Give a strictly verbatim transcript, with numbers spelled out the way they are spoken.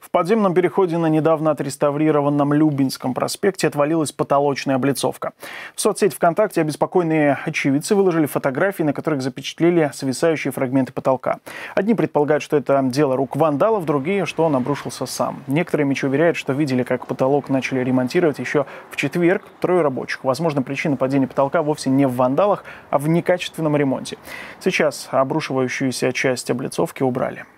В подземном переходе на недавно отреставрированном Любинском проспекте отвалилась потолочная облицовка. В соцсети ВКонтакте обеспокоенные очевидцы выложили фотографии, на которых запечатлели свисающие фрагменты потолка. Одни предполагают, что это дело рук вандалов, другие, что он обрушился сам. Некоторые мечи уверяют, что видели, как потолок начали ремонтировать еще в четверг. Трое рабочих. Возможно, причина падения потолка вовсе не в вандалах, а в некачественном ремонте. Сейчас обрушивающуюся часть облицовки убрали.